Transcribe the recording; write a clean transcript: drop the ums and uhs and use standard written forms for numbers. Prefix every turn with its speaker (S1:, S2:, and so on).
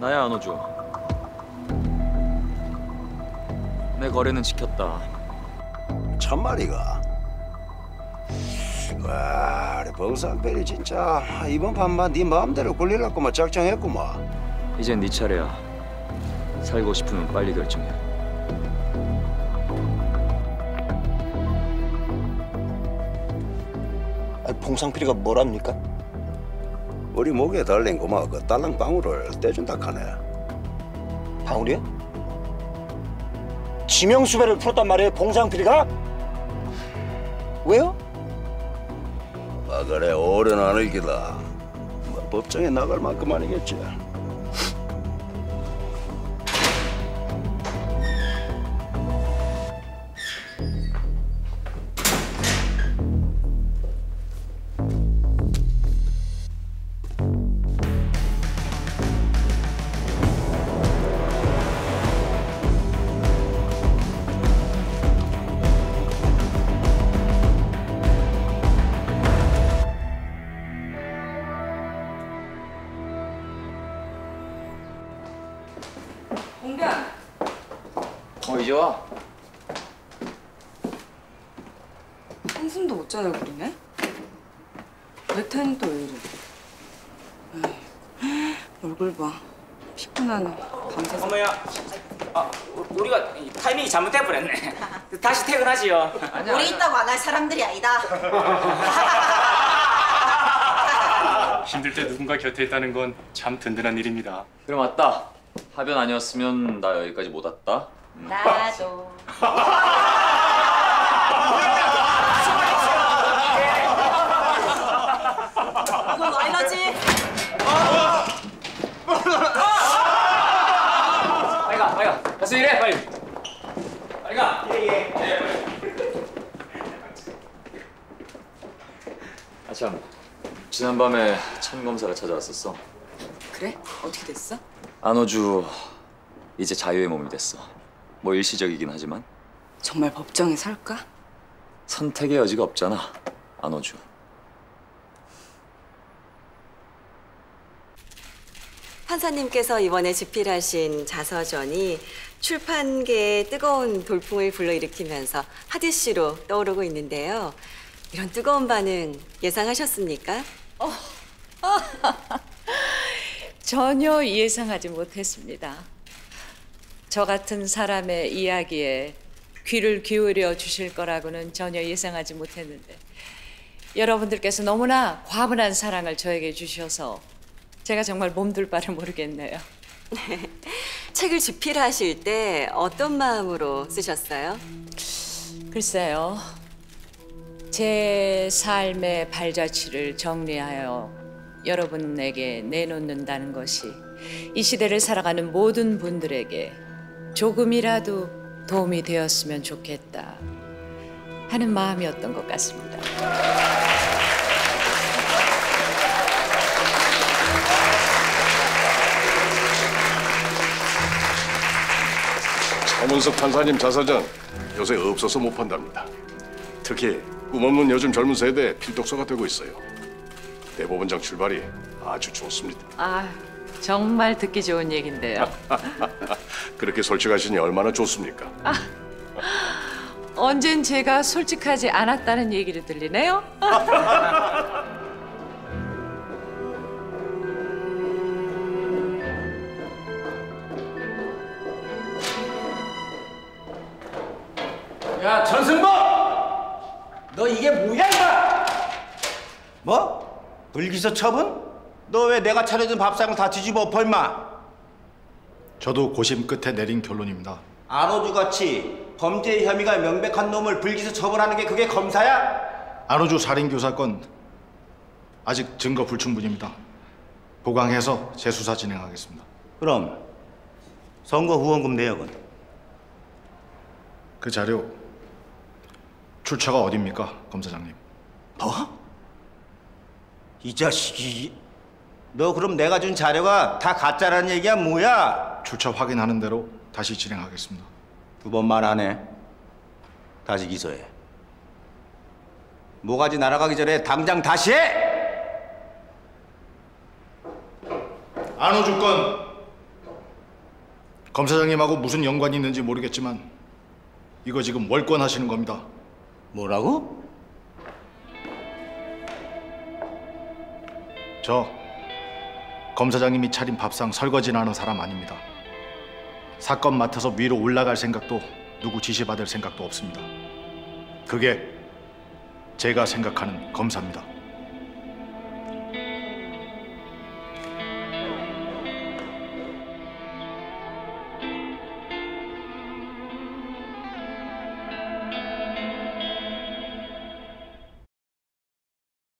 S1: 나야 안호주. 내 거래는 지켰다.
S2: 참말이가. 와, 우리 봉상별이 진짜 이번 판만 네 마음대로 굴리려고만 작정했구만.
S1: 이젠 네 차례야. 살고 싶으면 빨리 결정해.
S3: 아니, 봉상필이가 뭐랍니까?
S2: 우리 목에 달린 고마 그 딸랑 방울을 떼준다 카네.
S3: 방울이요? 지명수배를 풀었단 말이에요, 봉상필이가? 왜요?
S2: 아 그래 오랜 안을 기다. 뭐 법정에 나갈 만큼 아니겠지.
S4: 공변.
S1: 이제 와.
S4: 한숨도 못 자네 그러네. 외탄이 또 왜 이래? 에이, 얼굴 봐. 피곤하네. 밤새서.
S5: 어머야, 우리가 타이밍이 잘못돼 버렸네. 다시 퇴근하지요.
S6: 우리 있다고 안 할 사람들이 아니다.
S7: 힘들 때 누군가 곁에 있다는 건 참 든든한 일입니다.
S1: 그래 맞다. 하변 아니었으면 나 여기까지 못 왔다.
S6: 나도. 이건 와이너지?
S1: 빨리 가, 빨리 가. 가서 일해, 빨리. 빨리 가.
S5: 예.
S1: 아참, 지난밤에 천 검사가 찾아왔었어.
S4: 그래? 어떻게 됐어?
S1: 안호주 이제 자유의 몸이 됐어. 뭐 일시적이긴 하지만
S4: 정말 법정에 설까?
S1: 선택의 여지가 없잖아, 안호주.
S6: 판사님께서 이번에 집필하신 자서전이 출판계에 뜨거운 돌풍을 불러일으키면서 핫이슈로 떠오르고 있는데요. 이런 뜨거운 반응 예상하셨습니까?
S8: 전혀 예상하지 못했습니다. 저 같은 사람의 이야기에 귀를 기울여 주실 거라고는 전혀 예상하지 못했는데 여러분들께서 너무나 과분한 사랑을 저에게 주셔서 제가 정말 몸둘 바를 모르겠네요.
S6: 책을 집필하실 때 어떤 마음으로 쓰셨어요?
S8: 글쎄요. 제 삶의 발자취를 정리하여 여러분에게 내놓는다는 것이 이 시대를 살아가는 모든 분들에게 조금이라도 도움이 되었으면 좋겠다 하는 마음이었던 것 같습니다.
S9: 차문석 판사님 자서전 요새 없어서 못 판답니다. 특히 꿈없는 요즘 젊은 세대의 필독서가 되고 있어요. 대법원장 출발이 아주 좋습니다.
S8: 정말 듣기 좋은 얘긴데요.
S9: 그렇게 솔직하시니 얼마나 좋습니까?
S8: 언젠 제가 솔직하지 않았다는 얘기를 들리네요.
S5: 야, 전승범! 너 이게 뭐야, 이거?
S3: 뭐? 불기소 처분? 너 왜 내가 차려준 밥상을 다 뒤집어 엎어 임마?
S10: 저도 고심 끝에 내린 결론입니다.
S3: 안호주같이 범죄 혐의가 명백한 놈을 불기소 처분하는 게 그게 검사야?
S10: 안호주 살인교 사건 아직 증거 불충분입니다. 보강해서 재수사 진행하겠습니다.
S3: 그럼 선거 후원금 내역은?
S10: 그 자료 출처가 어딥니까, 검사장님?
S3: 뭐? 이 자식이... 너 그럼 내가 준 자료가 다 가짜라는 얘기야 뭐야?
S10: 출처 확인하는 대로 다시 진행하겠습니다.
S3: 두 번만 하네. 다시 기소해. 모가지 날아가기 전에 당장 다시 해!
S10: 안호주 건 검사장님하고 무슨 연관이 있는지 모르겠지만 이거 지금 월권 하시는 겁니다.
S3: 뭐라고?
S10: 저 검사장님이 차린 밥상 설거지나 하는 사람 아닙니다. 사건 맡아서 위로 올라갈 생각도 누구 지시받을 생각도 없습니다. 그게 제가 생각하는 검사입니다.